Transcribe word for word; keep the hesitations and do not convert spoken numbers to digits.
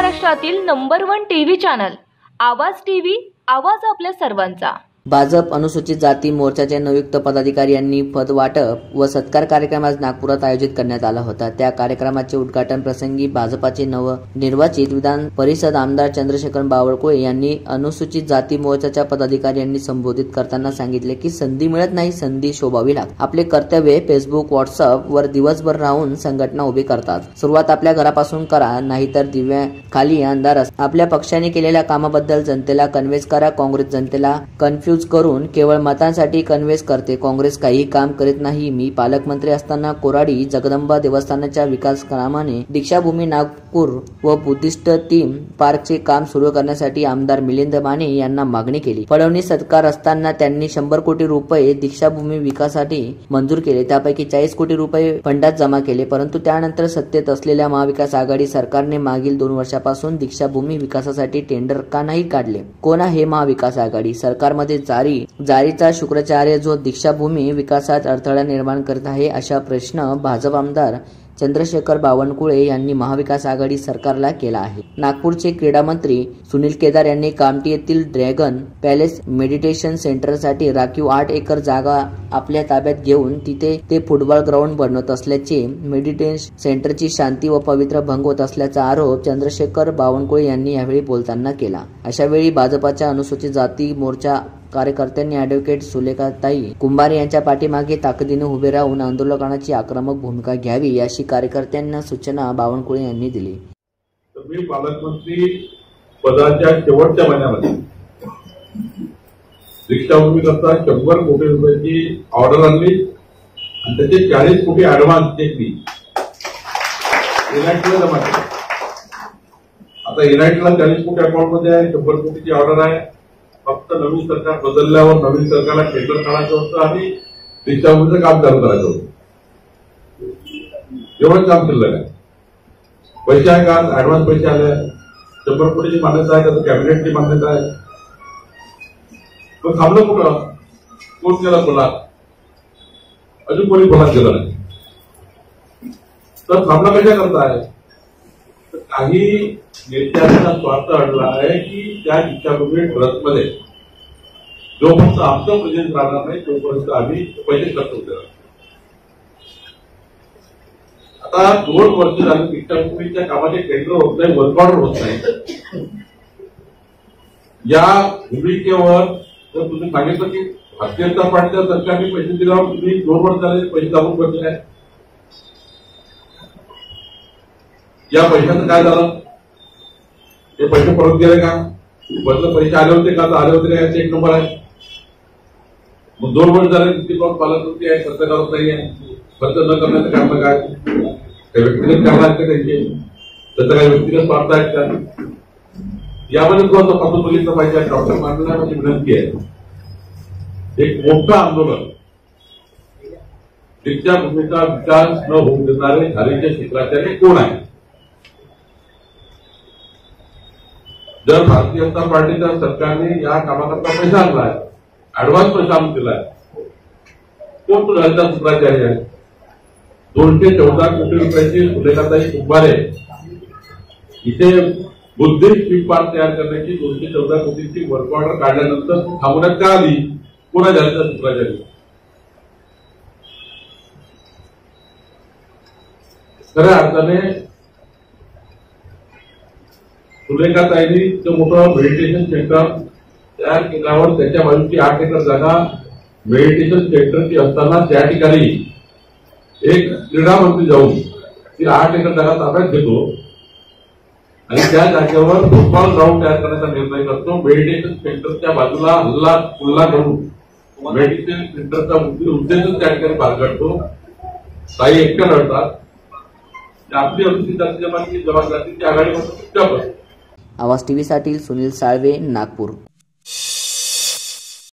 महाराष्ट्रातील number one TV channel Awaaz TV, आवाज आपल्या सर्वांचा। भाजप अनुसूचित जाती मोर्चाचे नियुक्त पदाधिकारी यांनी पद वाटप व सत्कार कार्यक्रम आज नागपुरात आयोजित करण्यात आला होता। त्या कार्यक्रमाचे उद्घाटन प्रसंगी भाजपाचे नवनिर्वाचित विधान परिषद आमदार चंद्रशेखर बावनकुळे यांनी अनुसूचित जाती मोर्चाच्या पदाधिकाऱ्यांनी संबोधित करताना सांगितले की संधी मिळत नाही, संधी शोभावी लागते। आपले कर्तव्य फेसबुक व्हॉट्सअप वर दिवसभर राहून संघटना उभी करतात। सुरुवात आपल्या घरापासून करा, नाहीतर दिव्याखाली अंधार असतो। आपल्या पक्षाने केलेल्या कामाबद्दल जनतेला कन्व्हेन्स करा। काँग्रेस जनतेला कन्फ्युज करून केवळ मतांसाठी कन्व्हेन्स करते। काँग्रेस काही काम करीत नाही। मी पालकमंत्री असताना कोराडी जगदंबा देवस्थानाच्या विकास कामाने दीक्षाभूमी नागपूर व बुद्धिस्ट थीम पार्कचे काम सुरू करण्यासाठी आमदार मिलिंद माने यांना मागणी केली। फडणवीस सरकार असताना त्यांनी शंभर कोटी रुपये दीक्षाभूमी विकासासाठी मंजूर केले, त्यापैकी चाळीस कोटी रुपये फंडात जमा केले। परंतु त्यानंतर सत्तेत असलेल्या महाविकास आघाडी सरकारने मागील दोन वर्षापासून दीक्षाभूमी विकासासाठी टेंडर का नाही काढले? कोण आहे महाविकास आघाडी? सरकारमध्ये जारी जारीचा शुक्राचार्य जो दीक्षाभूमी विकासात अडथळा निर्माण करत आहे, अशा प्रश्न भाजप आमदार चंद्रशेखर बावनकुळे यांनी महाविकास आघाडी सरकारला केला आहे। नागपूरचे क्रीडा मंत्री सुनील केदार यांनी कामठी येथील ड्रॅगन पॅलेस मेडिटेशन सेंटरसाठी राखीव आठ एकर जागा आपल्या ताब्यात घेऊन तिथे ते फुटबॉल ग्राउंड बनवत असल्याचे, मेडिटेशन सेंटरची शांती व पवित्र भंग होत असल्याचा आरोप चंद्रशेखर बावनकुळे यांनी यावेळी बोलताना केला। अशावेळी भाजपाच्या अनुसूचित जाती मोर्चा कार्यकर्त्यांनी ॲडव्होकेट सुलेखाताई कुंभारे यांच्या पाठीमागे ताकदीने उभे राहून आंदोलकांची आक्रमक भूमिका घ्यावी अशी कार्यकर्त्यांना सूचना बावनकुळे यांनी दिली। मी पालकमंत्री पदाच्या शेवटच्या महिन्यामध्ये दीक्षाभूमी करता शंभर कोटी रुपयाची ऑर्डर आणली आणि त्याचे चाळीस कोटी ऍडव्हान्स चेक मी युनायटेडला जमा केले। आता युनायटेडला चाळीस कोटी अकाउंट मध्ये आहे, शंभर कोटीची ऑर्डर आहे। फक्त नवीन सरकार बदलल्यावर नवीन सरकारला टेंडर काढायचं होतं आणि दीक्षाभूमीचं काम चालू करायचं होतं। एवढं काम शिल्लक आहे। पैसे आहे का? ऍडव्हान्स पैसे आले, शंभर कोटीची मान्यता आहे, त्याचं कॅबिनेटची मान्यता आहे। पण थांबलं कुठं? कोण केला बोला? अजून कोणी बोला केलं नाही। तर थांबला कशा करताय? काही नेत्यांचा स्वार्थ अडला आहे की त्या दीक्षाभूमी ट्रस्टमध्ये जोपर्यंत आमचं प्रेझेंट राहणार नाही तोपर्यंत आम्ही पैसे खर्च होते। आता दोन वर्ष झाली दीक्षाभूमीच्या कामाचे टेंडर होत नाही, वर्क ऑर्डर होत नाही। या भूमिकेवर जर तुम्ही सांगितलं की भारतीय जनता पार्टीच्या सरकारने पैसे दिल्यावर तुम्ही दोन वर्ष झाले पैसे दाबून बसले आहे, या पैशाचं काय झालं? हे पैसे परत गेले का? बदल पैसे आले होते का? आले होते का? याचा एक नंबर आहे। मग दोन वर्ष झाले किती लोक पालकमंत्री आहे, खर्च करत नाही आहे। खर्च न करण्याचं कारण काय? काही व्यक्तिगत कारण आहेत का त्यांचे? त्याचा काही व्यक्तिगत स्वार्थ आहेत का? यामध्ये तो तपासून बघितलं पाहिजे। डॉक्टर मानला माझी विनंती आहे, एक मोठं आंदोलन दीक्षाभूमीचा विकास न होऊ देणारे झालेच्या शुक्राचार्य कोण आहे? जर भारतीय जनता पार्टीच्या सरकारने या कामाकरता पैसा आणलाय, ऍडव्हान्स पैसा आणून दिलाय, कोण तो झालेला शुक्राचार्य आहे? दोनशे चौदा कोटी रुपयाची सुलेखाताई कुंभारे इथे बुद्धिस्ट थीम पार्क तयार करण्याची दोनशे चौदा कोटीची वर्क ऑर्डर काढल्यानंतर थांबवण्यात का आली? कोणा झालेला शुक्राचार्य? खऱ्या अर्थाने सुलेखाताईंनी इतकं मोठं मेडिटेशन सेंटर तयार केल्यावर त्याच्या बाजूची आठ एकर जागा मेडिटेशन सेंटरची असताना त्या ठिकाणी एक क्रीडा मंत्री जाऊन ती आठ एकर जागा ताब्यात घेतो आणि त्या जागेवर फुटबॉल ग्राउंड तयार करण्याचा निर्णय करतो। मेडिटेशन सेंटरच्या बाजूला हल्ला पुल्ला करून मेडिटेशन सेंटरचा उद्देशच त्या ठिकाणी पार काढतो। काही एकट्या लढतात, आपली अनुसूचित जातीच्या जबाबदारी आघाडीपासून चुपचाप असते। आवाज टीव्ही साठी सुनील साळवे, नागपूर।